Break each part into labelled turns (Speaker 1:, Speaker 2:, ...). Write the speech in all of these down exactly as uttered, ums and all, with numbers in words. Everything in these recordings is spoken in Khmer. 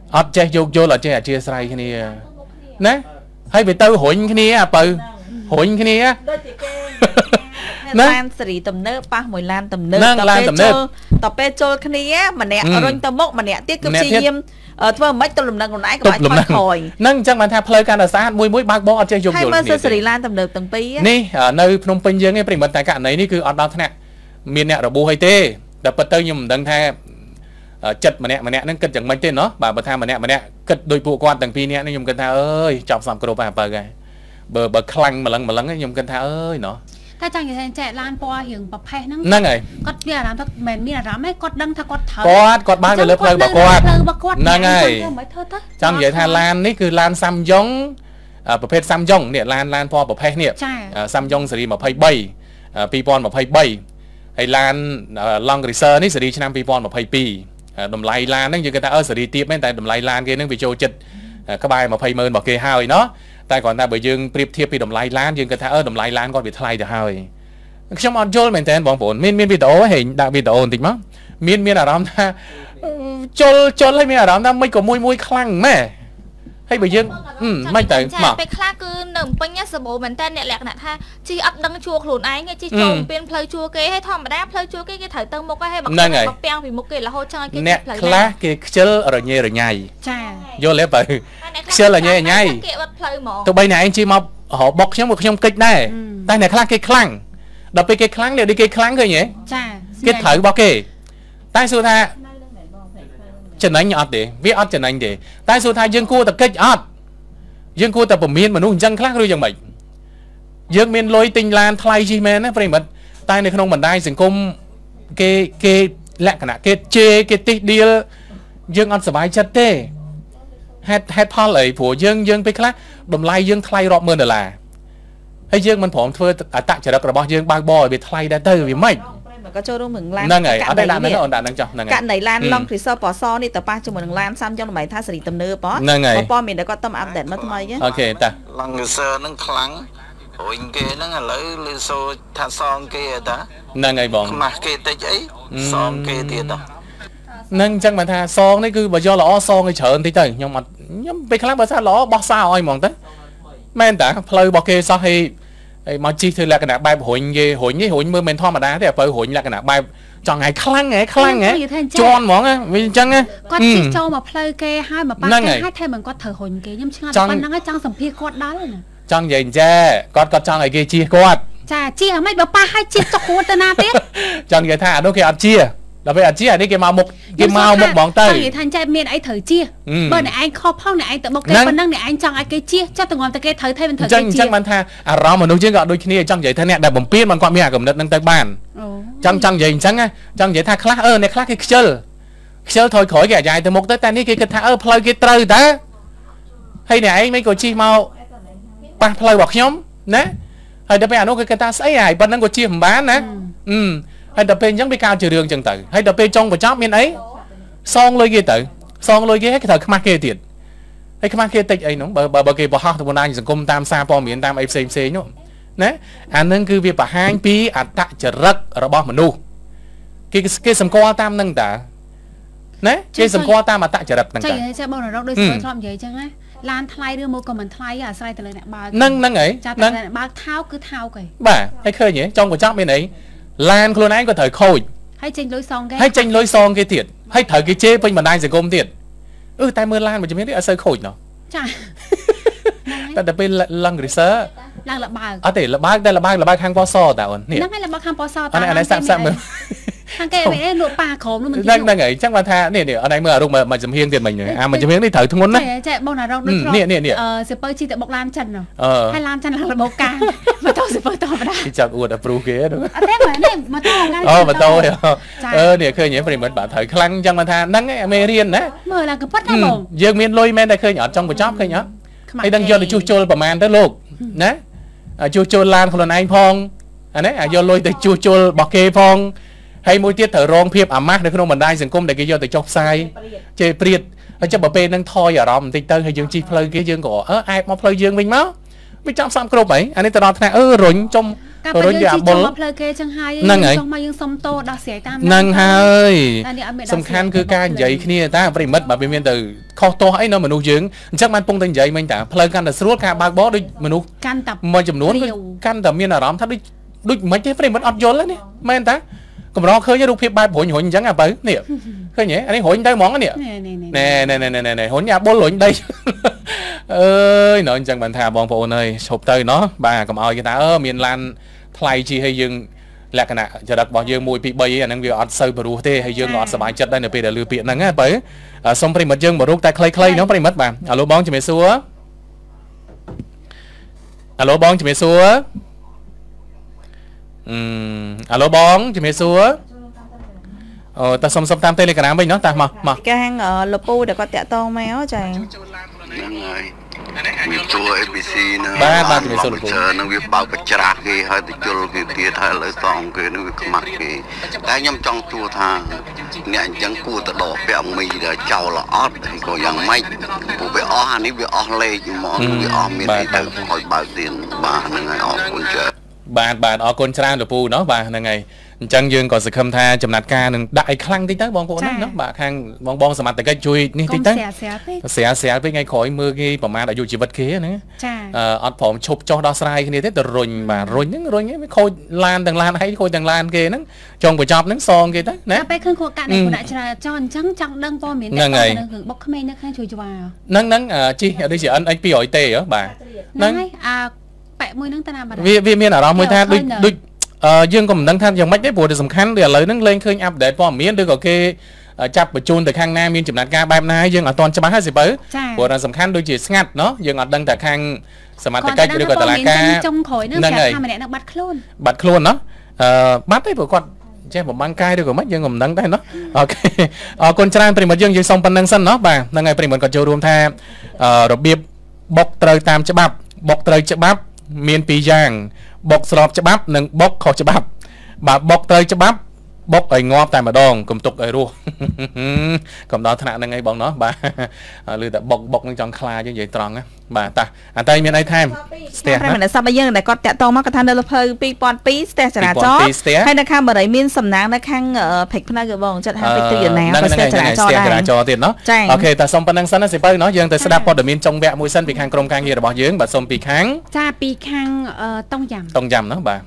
Speaker 1: อดเจยกโยหล่อเจยเจียสไลค์นี่นะให้ไปเต้าหุ่นนี่อ่ะไปหุ่นนี่อ่ะ
Speaker 2: ลานสรีตำเนื้อปะมวยลานตำเนื้อต่อไปโจต่อไปโจคนนี้มันเนี่ยรุ่งตะมกมันเนี่ยเตี้ยกับซีเยี่ยมเออทั่วไม่ตลุมนังคนไหนก็ไปทอดคอย
Speaker 1: นั่งจังมันแทบเพลินการอาสามุยมุยบากบออดเจยกโยให้
Speaker 2: มาสรีลานตำเนื้อตั้งปี
Speaker 1: นี่ในพนมเปญยังไงปริมาณแต่กะไหนนี่คืออดดาวเนี่ยมีเนี่ยระบุให้เต้แต่ปัตเตอร์ยังดังแทบจัดมันเนี่ยมันเนี่ยนั่งกิดอย่างมันเต้นเนาะบ่าประธานมันเนี่ยมันเนี่ยกิดโดยผู้กวนต่างปีเนี่ยนิยมกันท่าเอ้ยจับสามกระโดดไปไปไงเบอร์เบอร์คลังมาลังมาลังนิยมกันท่าเอ้ยเนาะ
Speaker 3: ถ้าจังอย่างแจกลานปอเหี่ยงปะแพนั่ง
Speaker 1: นั่งไง
Speaker 3: ก็เบี้ยร้านถ้าแมนมีร้านไม่กดดังถ้ากดเถอะ
Speaker 1: กดกดบ้านไปเลยเพลิงบักกดนั่งไงจังอย่างท่าลานนี่คือลานซัมยงประเภทซัมยงเนี่ยลานลานพอประเภทเนี่ยซัมยงสรีมาไพ่ใบปีปอนมาไพ่ใบไอ้ลานลองกริเซอร์นี่สรีชนะปีปอนมาไพ่ปีดมไลลานนั่งยังกันท่าเออสรีตีบแม่แต่ดมไลลานเกนั่งไปโจจิตกระบายมาไพ่เมินบอกเกฮาวเนาะแต่ก่อนท่าไปยืงเปรียบเทียบไปดมไลลานยืงกันท่าเออดมไลลานก่อนไปทลายเดี๋ยวฮาวช่างอดโจลเหมือนแต่บอกผมมีนมีนวิดีโอเห็นดาววิดีโอติดมั้งมีนมีนอารมณ์ท่าโจลโจลให้มีอารมณ์ท่าไม่ก็มวยมวยคลั่งแม่ให้ไปยืงอืมไม่แต่
Speaker 2: หมอกไปคลาคือหนึ่งปัญญาสมบูรณ์เหมือนแต่เนี่ยแหละนะท่าจีอัดดังชัวขลุ่นไอ้ไงจีโจมเป็นเพลย์ชัวเกให้ทอมมาได้เพลย์ชัวเกให้ถ่ายเติมมุกให้บักบักแปงผีมุกเกแล้วเขาช่าง
Speaker 1: เเนี่ยคลาเกเชลอะไรเงี้ยอะไรไง
Speaker 3: ใช่
Speaker 1: โยนเล็บไปเชลอะไรเงี้ยไงตัวใบไหนจีมาหอบบอกช่างบอกช่างกิจได้แต่เนี่ยคลาเกคลั่งดับไปเกคลั่งเดี๋ยวดิเกคลั่งเลยเนี่ยเกถ่ายบอกเกใต้สุดท้ายจะนั่งอดเดี๋ยววิอดจะนั่งเดี๋ยวใต้สุดท้ายยังกู้แต่เกจอดยังกูแต่ผมมีนมนุษย์จังคลั่งรู้ยังไงยังมีนลอยติงลานทลายจีแมนนะประเดี๋ยวตายในขนมบันไดสังคมเกเกแหลกขนาดเกเจเกติเดียยังอันสบายชัดเต้แฮดแฮดพอเลยผัวยังยังไปคลั่งดมไล่ยังทลายรอบเมืองเดล่าให้ยังมันผมเพื่อตัดจะรักระบอบยังบางบ่อยไปทลายได้เตอร์วิไม่
Speaker 2: ก็โจรู้เหมือนลาน
Speaker 1: นั่งไงเอาได้ลานนั่นอ่อนด่านนั่งจังนั่งไง
Speaker 2: การไหนลานลองคริสซอปอซอนี่แต่ป้าจะเหมือนลานซ้ำจังหน่อยท่าสรีตำเนื้อป๊อ
Speaker 1: นั่งไง
Speaker 2: ป้อมีแต่ก็ต้องอัปเดตมาทำไมเนี่ย
Speaker 1: โอเคแต่
Speaker 4: ลองเซอร์นั่งครั้งโอ้ยเกนั่งอะไรลิโซท่าซองเกตา
Speaker 1: นั่งไงบอก
Speaker 4: มาเกตใจซองเกตีต่อ
Speaker 1: นั่งจังมาท่าซองนี่คือบ่ยอล้อซองไอ้เฉินที่เตยยังมันยังไปครั้งภาษาล้อบอสซาอ้อยมองเต้แม่นแต่เพลย์บอกเกซอให้มาจีเธอแหลกขนาดใบหุ่นเย่หุ่นยี่หุ่นมือเป็นท่อมาได้แต่เพลย์หุ่นแหลกขนาดใบจังไงคลั่งไงคลั่งไงจอนหมองไงวิจังไง
Speaker 3: ก็จีโจมาเพลย์เกให้มาปั้นเกให้เธอเหมือนก็เธอหุ่นเกยังช่างปั้นนั่งให้จังสัมพีกอดได้เลย
Speaker 1: จังใหญ่แจ้ก็ก็จังไอ้เกจีกอด
Speaker 3: จ้าจีไม่แบบป้าให้จีจะโคตรนาเตี้ย
Speaker 1: จังใหญ่ท่าโอเคอัดจีเราไปอัดจีอันนี้เกมาหมกเกมาหมกมองเต้
Speaker 3: จังใหญ่ท่านใจเมียนไอ้เถอจีเบอร์ไหนไอ้คอพ่อไหนไอ้แต่บอกเกปั้นนั่งไหนไอ้จังไอ้เกจีจ้าตัวงอนแต่เกเถอเทเป็นเถอจี
Speaker 1: จังจังมันท่าอ่ะเรามาดูจังก็โดยที่นี่จังใหญ่ท่าเนี่ยแต่ผมเปลี่ยนมันความมีอารมณ์นั่งแต่บ้านจังจังใหญ่จังไงจังใหญ่ท่าคลาเออในคลาเกเชลเชลถอยขอยแก่ใหญ่แต่หมกแต่นี่เกกท่าเออเพลย์เกตร์แต่ให้ไหนไม่กดจีมาปะเพลย์บอกย้อมนะให้เดี๋ยวไปอ่านโน้ตกันตาใส่ใหญ่ปันนั่งกดจีผมบ้านนะอืมให้เดี๋ยวเป็นยังไปการเจริญจังตื่นให้เดี๋ยวไปจงกับจ๊อบมีนấyซองเลยเกี่ยตื่นซองเลยเกี่ยให้เธอขมาเกี่ยติดให้ขมาเกี่ยติดไอ้น้องบะบะเกี่ยบะฮะตัวนั้นสังคมตามซาปอมีนตามไอ้เซมเซนู่นนะอันนั้นคือวิปหารปีอัตตะจรักระบอบมนุษย์เกี่ยเกี่ยสังกัดตามนั่งแต่นะเกี่ยสังกัดตามอัตตะจรักนั่งแต่
Speaker 3: ใช่ใช่บอกเราโดยส่วนชอบใหญ่จังไงลานทลายเรื่องมือก็เหมือนทลายอ่ะใส่แต่เลยเนี่ยบา
Speaker 1: นั่งนั่งไง
Speaker 3: นั่งบาเท้าคือเท้าไง
Speaker 1: บ่าให้เคยอย่างจงกับจ๊อบมีนấyลานคนนั้นก็เถอโคย
Speaker 3: ให้เจงลอยซองแก
Speaker 1: ให้เจงลอยซองแกติดให้เถอแกเจ๊เป็นบันไดสังคมติดเออแต่เมื่อลานมันจะไม่ได้เอาเซอร์โคยเนาะ
Speaker 3: ใช่
Speaker 1: แต่แต่เป็นลังกฤษ
Speaker 3: ลังละบา
Speaker 1: อ๋อแต่ละบากได้ละบากละบากข้างปอซอแต่อันนี่
Speaker 3: นั่งให้ละบากข้างปอซอ
Speaker 1: อันไหนอันไหนซ้ำๆมือ
Speaker 3: ทางแกไม่ได้หนวดปลาขมแล้วมัน
Speaker 1: นั่งนั่งไงจังวันท่าเนี่ยเนี่ยอันไหนเมื่อรุ่งมามาจำเพียงเตียนมันอยู่อ่ะมันจำเพียงได้เถอทั้งหมดนะ
Speaker 3: ใช่ใช่บอกหน่อยเรา
Speaker 1: เนี่ยเนี่ยเนี่ย
Speaker 3: เออเซเปอร์ชีแต่บอกลานจันเนาะให้ลานจันหลังระบบกลางมาต่อเซเปอร์ต่อมาได้
Speaker 1: ที่จับอวดอัปรูเกะด้วย
Speaker 3: อ่ะแต่เหมือนเนี่ยมาต่อกัน
Speaker 1: อ๋อมาต่อเออเนี่ยเคยเห็นปริมาณบาทเถอครั้งจังวันท่านั่งไงเมเรียนนะ
Speaker 3: เมื่อไรก็พัดได้หมด
Speaker 1: ยังมีลอยแม่ได้เคยหยอดจังไปจ๊อบเคยหยอดไอ้ดังยอดจูโจลประมาณตั้งโลกนะจูโจลลานคนละนายพองอันนี้ยอดลอยแต่จูโจลบอกเกพองให้มวยเตี้ยเถอรองเพียบอ่ำมากในขนมบันไดสังคมแต่ก็ยอดแต่จอกไซเจเปรียดจะบอกเป็นนั่งทอยอย่ารอมติดเตอร์ให้ยังจีเพลย์ก็ยังก่อเออไอ้มาเพลย์ยังวิ่งมั้งไม่จำซ้ำกรบไหมอันนี้ตลอดแน่เออหล่นจม
Speaker 3: រុញវាបុលផ្លូវគេចឹងហើយចង់មកយើងសុំតោដល់ស្រ័យតាម
Speaker 1: ហ្នឹងហើយសំខាន់គឺការនិយាយគ្នាតាប្រិមិត្តបើវាមានទៅខុសទាស់អីនៅមនុស្សយើងអញ្ចឹងបានពងតែនិយាយមិញតាផ្លូវកាន់តែស្រួលការបើកបរដូចមនុស្ស
Speaker 3: កាន់តែ
Speaker 1: មួយចំនួនកាន់តែមានអារម្មណ៍ថាដូចដូចមិនទេប្រិមិត្តអត់យល់ទេមែនតាកម្រឃើញរូបភាពបែបរុញរុញអញ្ចឹងអាបើនេះឃើញហ៎អានេះរុញទៅហ្មងនេះណែណែណែណែណែរុញអាបុលរុញដីអើយណ៎អញ្ចឹងបានថាបងប្អូនអើយឈប់ទៅណោះបាទកុំឲ្យគេថាអឺមានឡានថ្លៃជីឲ្យយើងលក្ខណៈចរិតរបស់យើងមួយពីរបីអាហ្នឹងវាអត់សូវព្រោះទេហើយយើងក៏អត់សប្បាយចិត្តដែរនៅពេលដែលឮពាក្យហ្នឹងណាបើសុំប្រិមិត្តយើងបរុកតែខ្លីៗណោះប្រិមិត្តបាទអាឡូបងជំរាបសួរអាឡូបងជំរាបសួរអឺអាឡូបងជំរាបសួរអូតាសុំសុំតាម Telegram វិញណោះតាមកមក
Speaker 2: កាំងលពូដែលគាត់តាក់តងមកចា
Speaker 5: ហ្នឹងហើយវាជួ เอ ប៊ី ซี ណា
Speaker 1: បាទបាទជំរាបសួរលពូ
Speaker 5: នឹងវាបើកបច្ច្រាស់គេហើយទៅជុលគេទៀតហើយឥឡូវសងគេនឹងវាខ្មាស់គេតែខ្ញុំចង់ជួថាអ្នកអញ្ចឹងគួរទៅដកពាក់មីដល់ចោលអត់ហើយក៏យ៉ាងម៉េចព្រោះវាអស់អានេះវាអស់លេខហ្មងវាអស់មានអីទៅឲ្យបើកទៀតបាទហ្នឹងហើយអរគុណច្រើន
Speaker 1: បាទបាទអរគុណច្រើនលពូណោះបាទហ្នឹងហើយអញ្ចឹងយើងក៏សង្ឃឹមថាចំណាត់ការនឹងដាក់ឲ្យខ្លាំងតិចទៅបងប្អូនណាបាទខាងបងបងសមត្ថកិច្ចជួយនេះតិចទៅ
Speaker 3: ស្រាស្រាពេក
Speaker 1: ស្រាស្រាពេកថ្ងៃក្រោយមើលគេប្រមាថអាយុជីវិតគេណា
Speaker 3: ចា
Speaker 1: អត់ព្រមឈប់ចុះដោះស្រាយគ្នាទេទៅរុញបាទរុញហ្នឹងរុញវាខូចឡានទាំងឡានឯងខូចទាំងឡានគេហ្នឹងចុងបញ្ចប់ហ្នឹងសងគេទៅណា
Speaker 3: ពេលឃើញគាត់កាត់នៃគណៈច្រាចរអញ្ចឹងចង់ដឹងព័ត៌មានតែរឿងបុកក្មេងនៅខាងជួយច្វា
Speaker 1: ហ្នឹងហ្នឹងជីដូចជា เอ็น เอ็กซ์ ពីររយទេហ៎បាទ
Speaker 3: ហ្នឹងហើយអាប៉ែមួយហ្នឹងតាណាបាទ
Speaker 1: វាវាមានអារម្មណ៍មួយថាដូចដូចអឺយើងក៏មិនដឹងថាយ៉ាងម៉េចទេព្រោះតែសំខាន់ដូចឥឡូវហ្នឹងលេងឃើញអាប់ដេតព័ត៌មានឬក៏គេចាប់បញ្ជូនទៅខាងណាមានចំណាត់ការបែបណាយើងអត់ទាន់ច្បាស់ហើយសិបើព្រោះតែសំខាន់ដូចជាស្ងាត់เนาะយើងអត់ដឹងតែខាងសមត្ថកិច្ចឬក៏តុលាការ
Speaker 3: ចុងក្រោយហ្នឹងគេថាម្នាក់នឹងបាត់ខ្លួន
Speaker 1: បាត់ខ្លួនเนาะអឺបាត់ទេព្រោះគាត់ចេះបំបាំងកាយឬក៏មិនយើងក៏មិនដឹងដែរเนาะអូខេអរគុណច្រើនប្រិមត្តយើងយើងសូមប៉ុណ្្នឹងសិនเนาะបាទហ្នឹងហើយប្រិមត្តក៏ចូលរួមថារបៀបបុកត្រូវតាមច្បាប់បុកត្រូវច្បាប់មានពីរយ៉ាងបុកស្របច្បាប់និងបុកខុសច្បាប់បើបុកត្រូវច្បាប់បុកឲ្យងាប់តែម្ដងកុំទុកឲ្យរស់កុំដល់ថ្នាក់ហ្នឹងឯងបងណោះបាទឮតែបុកបុកនឹងចង់ខ្លាចយើងនិយាយត្រង់ណាបាទតាអត់តែមានអីថែម
Speaker 2: ស្ទះណាមិនសាប់ឲ្យយើងតែគាត់តាក់តងមកគាត់ថានៅលើផ្លូវពីរពាន់ពីរស្ទះចរាចរណ៍ហើយនៅខាងបរិយមានសំណាងនៅខាងភិកផ្នែកគឺបងចិត្តហាងពេជ្រទីណាក៏ស្ទះចរាចរណ៍ដែរ
Speaker 1: ស្ទះចរាចរណ៍ទៀតណោះអូខេតែសុំប៉ុណ្្នឹងសិនណាសិបើណោះយើងទៅស្ដាប់ព័ត៌មានចុងវគ្គមួយសិនពីខាងក្រុមការងាររបស់យើងបាទសុំពីខាង
Speaker 3: ចាពីខាងតុងយ៉ាំ
Speaker 1: តុងយ៉ាំណោះបាទ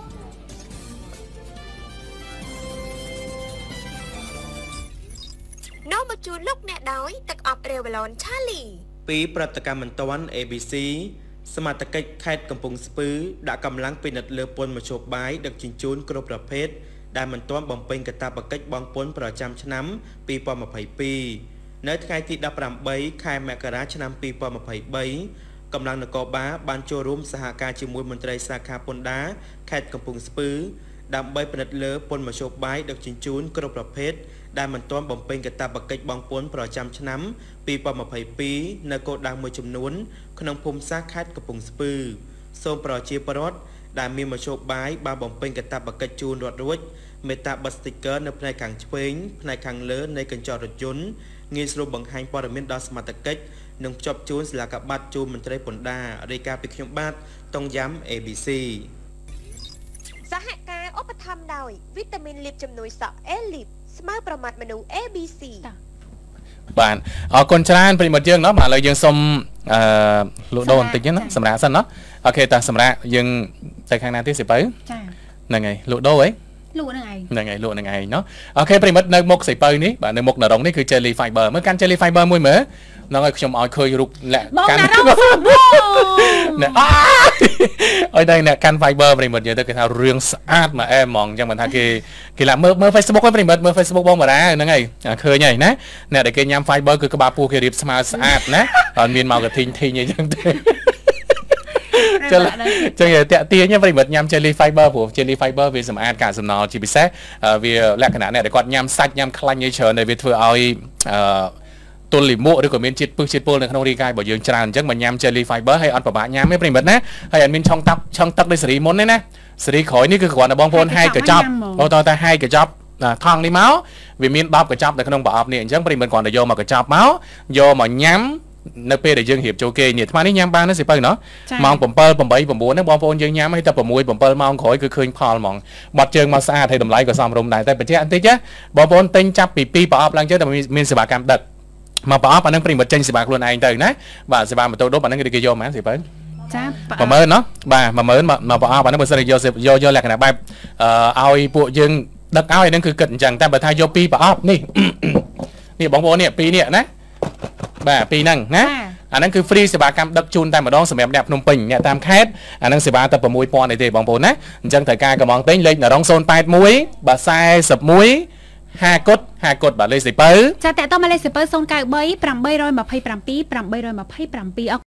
Speaker 6: នាំមកជួនលោកអ្នកដោយទឹកអប់រេវឡនឆាលី
Speaker 7: ពីប្រតិកម្មមិនទាន់ เอ ប៊ី ซี សមត្ថកិច្ចខេត្តកំពង់ស្ពឺដាក់កម្លាំងពិនិត្យលើពន្ធមធ្យោបាយដឹកជញ្ជូនគ្រប់ប្រភេទដែលមិនទាន់បំពេញកាតព្វកិច្ចបង់ពន្ធប្រចាំឆ្នាំពីរពាន់ម្ភៃពីរនៅថ្ងៃទីដប់ប្រាំបីខែមករាឆ្នាំពីរពាន់ម្ភៃបីកម្លាំងនគរបាលបានចូលរួមសហការជាមួយមន្ត្រីសាខាពន្ធដារខេត្តកំពង់ស្ពឺដើម្បីពិនិត្យលើពន្ធមធ្យោបាយដឹកជញ្ជូនគ្រប់ប្រភេទដែលមិនទាន់បំពេញកាតព្វកិច្ចបង់ពន្ធប្រចាំឆ្នាំពីរពាន់ម្ភៃពីរនៅគោលដៅមួយចំនួនក្នុងភូមិសាស្ត្រខេត្តកំពង់ស្ពឺសូមប្រជាពលរដ្ឋដែលមានមធ្យោបាយបានបំពេញកាតព្វកិច្ចជូនរដ្ឋរួចមេត្តាបិទ sticker នៅផ្នែកខាងឆ្វេងផ្នែកខាងលើនៃកញ្ចក់រថយន្តងាយស្រួលបង្ហាញព័ត៌មានដល់សមត្ថកិច្ចនិងភ្ជាប់ជូនស្លាកប័ណ្ណជូនមន្ត្រីពន្ធដាររាយការណ៍ពីខ្ញុំបាទតុងយ៉ាំ เอ ប៊ី ซี
Speaker 6: សហការឧបត្ថម្ភដោយវីតាមីនលាបជំនួយសក់អេលីបស្មើប្រមាថមនុស្ស เอ ប៊ី ซี
Speaker 1: បាទអរគុណច្រើនប្រិមត្តយើងเนาะបាទឥឡូវយើងសុំអឺលក់ដូរបន្តិចណាសម្រាប់សិនเนาะអូខេតើសម្រាប់យើងទៅខាងណាទៀតសិបើ
Speaker 3: ចា
Speaker 1: ហ្នឹងហើយលក់ដូរហី
Speaker 3: លក់ហ្នឹងឯង
Speaker 1: ហ្នឹងហើយលក់ហ្នឹងឯងเนาะអូខេប្រិមត្តនៅមុខសិបើនេះបាទនៅមុខនរងនេះគឺ Jelly Fiber មើលកាន់ Jelly Fiber មួយមើលហ្នឹងហើយខ្ញុំឲ្យឃើញរូបលក្ខ
Speaker 3: កាន់ណែ
Speaker 1: អើយតែអ្នកកាន់ Fiber ប្រិមត្តយើងទៅគេថារឿងស្អាតមកអែហ្មងអញ្ចឹងមិនថាគេគេឡាមើលមើល Facebook ហ្នឹងប្រិមត្តមើល Facebook បងបារាហ្នឹងហើយឃើញហើយណាអ្នកដែលគេញ៉ាំ Fiber គឺក្បាលពោះគេរៀបស្មើស្អាតណាអត់មានមកកធីងធីងអីចឹងទេចឹងចឹងតាក់ទាញប្រិមិត្តញ៉ាំ Jelly Fiber ព្រោះ Jelly Fiber វាសម្អាតកាកសំណល់ជាពិសេសវាលក្ខណៈអ្នកដែលគាត់ញ៉ាំសាច់ញ៉ាំខ្លាញ់អីច្រើនដែលវាធ្វើឲ្យអឺទល់លាមកឬក៏មានជាតិពឹសជាតិពុលនៅក្នុងរាងកាយរបស់យើងច្រើនអញ្ចឹងមកញ៉ាំ Jelly Fiber ហើយអត់ពិបាកញ៉ាំទេប្រិមិត្តណាហើយអត់មានឆុងតាប់ឆុងទឹកដូចសេរីមុនទេណាសេរីក្រោយនេះគឺគ្រាន់តែបងប្អូនហែកកញ្ចប់អូតើតែហែកកញ្ចប់ថងនេះមកវាមានដប់កញ្ចប់នៅក្នុងប្រអប់នេះអញ្ចឹងប្រិមិត្តគ្រាន់តែយកមកកញ្ចប់មកយកមកញ៉ាំនៅពេលដែលយើងរៀបចូលគេនេះអាត្មានេះញ៉ាំបានណាសិបើណោះម៉ោង7 8 9ហ្នឹងបងប្អូនយើងញ៉ាំឲ្យតែ6 7ម៉ោងក្រោយគឺឃើញផលហ្មងបាត់ជើងមកស្អាតហើយតម្លៃក៏សមរម្យដែរតែបញ្ជាក់បន្តិចណាបងប្អូនទិញចាប់ពី2ប្រអប់ឡើងទៅតែមានសេវាកម្មដឹកមកប្រអប់អាហ្នឹងព្រីមិត្តចេញសេវាខ្លួនឯងទៅណាបាទសេវាម៉ូតូដប់អាហ្នឹងគេយកហ្មងសិបើ
Speaker 3: ចា
Speaker 1: 10000ណោះបាទ10000មកប្រអប់អាហ្នឹងបើសិនយកយកយកលក្ខណៈបែបឲ្យពួកយើងដឹកឲ្យហ្នឹងគឺគិតអញ្ចឹងតែបើថាយក2ប្រអប់នេះនេះបងប្អូននេះពីរនេះណាបាទពីរហ្នឹងណាអាហ្នឹងគឺ free សេវាកម្មដឹកជូនតែម្ដងសម្រាប់អ្នកភ្នំពេញអ្នកតាមខេត្តអាហ្នឹងសេវាតែ6ពាន់ទេបងប្អូនណាអញ្ចឹងត្រូវការកំងទិញលេខនរង081បាទ41 ហាកុដហាកុដបាទលេខសិពៅ
Speaker 3: ចាតតមកលេខសិពៅ093 827 827